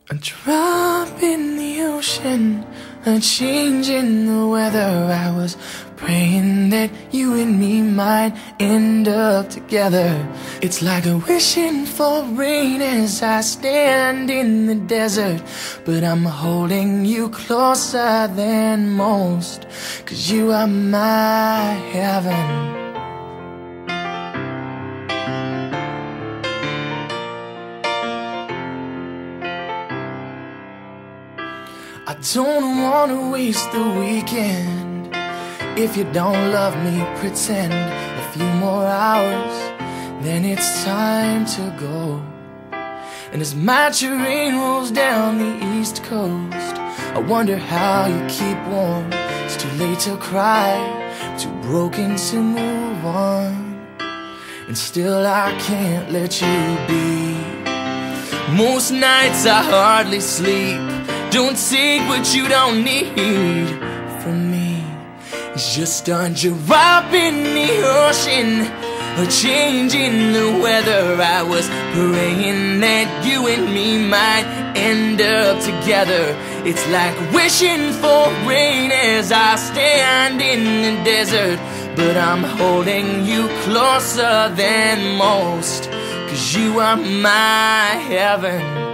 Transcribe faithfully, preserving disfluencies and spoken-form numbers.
A drop in the ocean, a change in the weather. I was praying that you and me might end up together. It's like a wishing for rain as I stand in the desert, but I'm holding you closer than most, 'cause you are my heaven. I don't wanna waste the weekend. If you don't love me, pretend a few more hours, then it's time to go. And as my train rolls down the east coast, I wonder how you keep warm. It's too late to cry, too broken to move on, and still I can't let you be. Most nights I hardly sleep. Don't take what you don't need from me. It's just a drop in the ocean, a change in the weather. I was praying that you and me might end up together. It's like wishing for rain as I stand in the desert, but I'm holding you closer than most, 'cause you are my heaven.